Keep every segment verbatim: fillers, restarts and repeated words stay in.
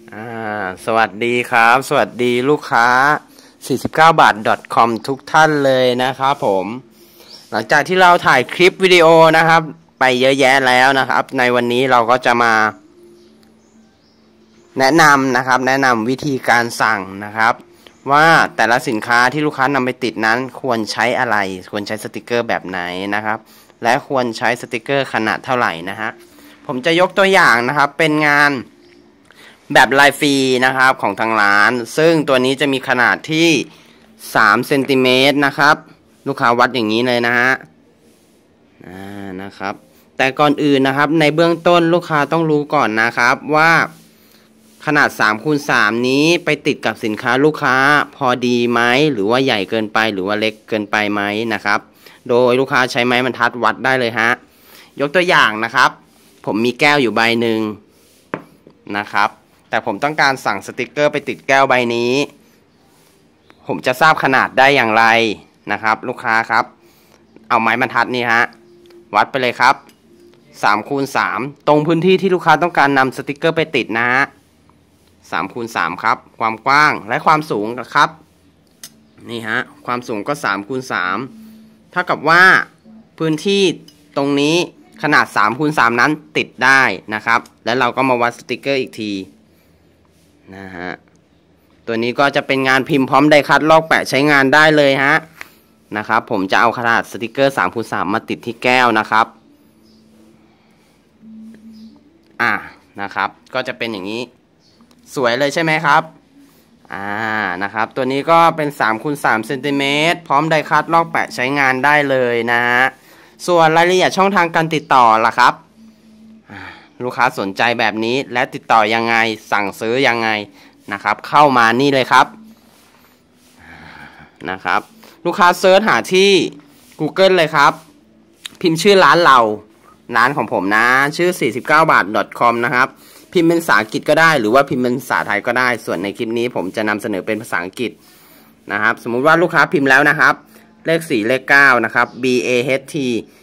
อ่าสวัสดีครับสวัสดีลูกค้าสี่สิบเก้าบาท .com ทุกท่านเลยนะครับผมหลังจากที่เราถ่ายคลิปวิดีโอนะครับไปเยอะแยะแล้วนะครับในวันนี้เราก็จะมาแนะนำนะครับแนะนำวิธีการสั่งนะครับว่าแต่ละสินค้าที่ลูกค้านำไปติดนั้นควรใช้อะไรควรใช้สติกเกอร์แบบไหนนะครับและควรใช้สติกเกอร์ขนาดเท่าไหร่นะฮะผมจะยกตัวอย่างนะครับเป็นงานแบบลายฟรีนะครับของทางร้านซึ่งตัวนี้จะมีขนาดที่สามเซนติเมตรนะครับลูกค้าวัดอย่างนี้เลยนะฮะอ่านะครับแต่ก่อนอื่นนะครับในเบื้องต้นลูกค้าต้องรู้ก่อนนะครับว่าขนาดสามคูณสามนี้ไปติดกับสินค้าลูกค้าพอดีไหมหรือว่าใหญ่เกินไปหรือว่าเล็กเกินไปไหมนะครับโดยลูกค้าใช้ไม้บรรทัดวัดได้เลยฮะยกตัวอย่างนะครับผมมีแก้วอยู่ใบหนึ่งนะครับแต่ผมต้องการสั่งสติกเกอร์ไปติดแก้วใบนี้ผมจะทราบขนาดได้อย่างไรนะครับลูกค้าครับเอาไม้บรรทัดนี่ฮะวัดไปเลยครับสามคูณสามตรงพื้นที่ที่ลูกค้าต้องการนำสติกเกอร์ไปติดนะฮะสามคูณสามครับความกว้างและความสูงนะครับนี่ฮะความสูงก็สามคูณสามเท่ากับว่าพื้นที่ตรงนี้ขนาดสามคูณสามนั้นติดได้นะครับแล้วเราก็มาวัดสติกเกอร์อีกทีนะฮะตัวนี้ก็จะเป็นงานพิมพ์พร้อมไดคัตลอกแปะใช้งานได้เลยฮะนะครับผมจะเอาขนาดสติกเกอร์สามคูณสามมาติดที่แก้วนะครับอ่านะครับก็จะเป็นอย่างนี้สวยเลยใช่ไหมครับอ่านะครับตัวนี้ก็เป็นสามคูณสามเซนติเมตรพร้อมไดคัตลอกแปะใช้งานได้เลยนะฮะส่วนรายละเอียดช่องทางการติดต่อล่ะครับลูกค้าสนใจแบบนี้และติดต่อยังไงสั่งซื้อยังไงนะครับเข้ามานี่เลยครับนะครับลูกค้าเซิร์ชหาที่ Google เลยครับพิมพ์ชื่อร้านเราร้านของผมนะชื่อสี่สิบเก้าบาท .com นะครับพิมพ์เป็นภาษาอังกฤษก็ได้หรือว่าพิมพ์เป็นภาษาไทยก็ได้ส่วนในคลิปนี้ผมจะนำเสนอเป็นภาษาอังกฤษนะครับสมมุติว่าลูกค้าพิมพ์แล้วนะครับเลขสี่เลขเก้านะครับ b a h t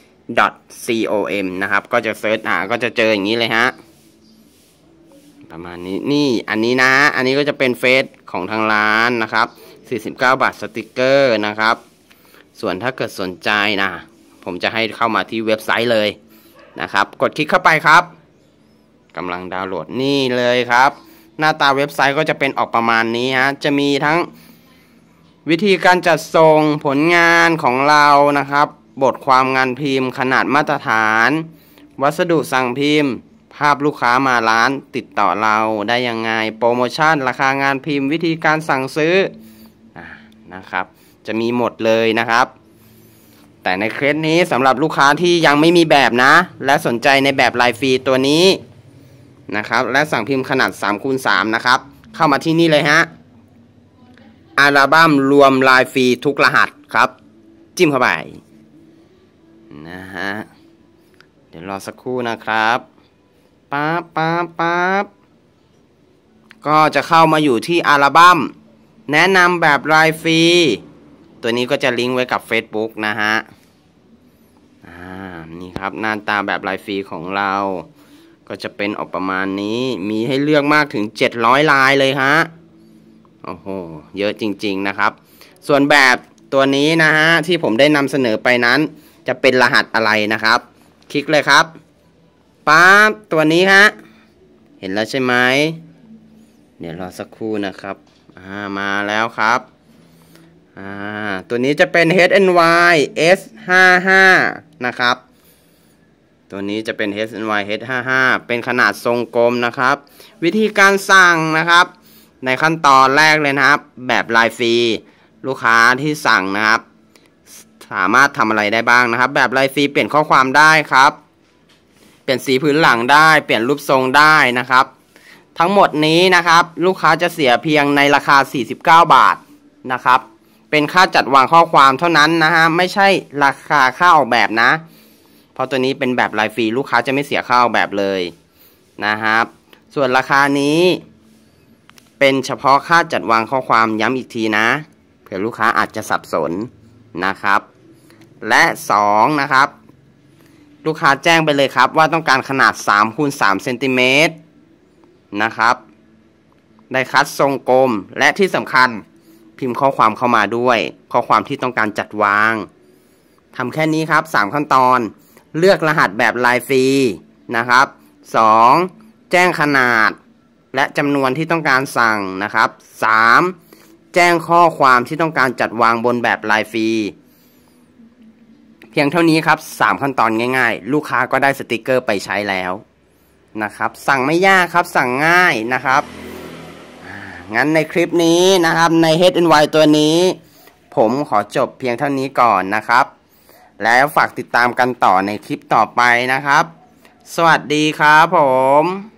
.com นะครับก็จะเซิร์ชหาก็จะเจออย่างนี้เลยฮะประมาณนี้นี่อันนี้นะอันนี้ก็จะเป็นเฟซของทางร้านนะครับสี่สิบเก้าบาทสติกเกอร์นะครับส่วนถ้าเกิดสนใจนะผมจะให้เข้ามาที่เว็บไซต์เลยนะครับกดคลิกเข้าไปครับกำลังดาวน์โหลดนี่เลยครับหน้าตาเว็บไซต์ก็จะเป็นออกประมาณนี้ฮะจะมีทั้งวิธีการจัดส่งผลงานของเรานะครับบทความงานพิมพ์ขนาดมาตรฐานวัสดุสั่งพิมพ์ภาพลูกค้ามาร้านติดต่อเราได้ยังไงโปรโมชั่นราคางานพิมพ์วิธีการสั่งซื้อนะครับจะมีหมดเลยนะครับแต่ในเคสนี้สำหรับลูกค้าที่ยังไม่มีแบบนะและสนใจในแบบลายฟรีตัวนี้นะครับและสั่งพิมพ์ขนาดสามคูณสามนะครับเข้ามาที่นี่เลยฮะอัลบั้มรวมลายฟรีทุกรหัสครับจิ้มเข้าไปนะฮะเดี๋ยวรอสักครู่นะครับปั๊บปั๊บปั๊บก็จะเข้ามาอยู่ที่อัลบั้มแนะนำแบบลายฟรีตัวนี้ก็จะลิงก์ไว้กับ Facebook นะฮะอ่านี่ครับหน้าตาแบบลายฟรีของเราก็จะเป็นออกประมาณนี้มีให้เลือกมากถึงเจ็ดร้อยลายเลยฮะโอ้โหเยอะจริงๆนะครับส่วนแบบตัวนี้นะฮะที่ผมได้นำเสนอไปนั้นจะเป็นรหัสอะไรนะครับคลิกเลยครับปั๊บตัวนี้ฮะเห็นแล้วใช่ไหมเดี๋ยวรอสักครู่นะครับอ่ามาแล้วครับอ่าตัวนี้จะเป็น เอช เอ็น วาย เอส ห้าห้า นะครับตัวนี้จะเป็น เอช เอ็น วาย เอส ห้าห้า เป็นขนาดทรงกลมนะครับวิธีการสั่งนะครับในขั้นตอนแรกเลยนะครับแบบลายฟรีลูกค้าที่สั่งนะครับสามารถทำอะไรได้บ้างนะครับแบบลายฟรีเปลี่ยนข้อความได้ครับเปลี่ยนสีพื้นหลังได้เปลี่ยนรูปทรงได้นะครับทั้งหมดนี้นะครับลูกค้าจะเสียเพียงในราคาสี่สิบเก้าบาทนะครับเป็นค่าจัดวางข้อความเท่านั้นนะฮะไม่ใช่ราคาค่าออกแบบนะเพราะตัวนี้เป็นแบบลายฟรีลูกค้าจะไม่เสียค่าออกแบบเลยนะครับส่วนราคานี้เป็นเฉพาะค่าจัดวางข้อความย้ำอีกทีนะเผื่อลูกค้าอาจจะสับสนนะครับและสองนะครับลูกค้าแจ้งไปเลยครับว่าต้องการขนาดสามคูณสามเซนติเมตรนะครับไดคัตทรงกลมและที่สำคัญพิมพ์ข้อความเข้ามาด้วยข้อความที่ต้องการจัดวางทำแค่นี้ครับสามขั้นตอนเลือกรหัสแบบลายฟรีนะครับสองแจ้งขนาดและจำนวนที่ต้องการสั่งนะครับสามแจ้งข้อความที่ต้องการจัดวางบนแบบลายฟรีเพียงเท่านี้ครับสามขั้นตอนง่ายๆลูกค้าก็ได้สติกเกอร์ไปใช้แล้วนะครับสั่งไม่ยากครับสั่งง่ายนะครับงั้นในคลิปนี้นะครับใน เอช เอ็น วาย ตัวนี้ผมขอจบเพียงเท่านี้ก่อนนะครับแล้วฝากติดตามกันต่อในคลิปต่อไปนะครับสวัสดีครับผม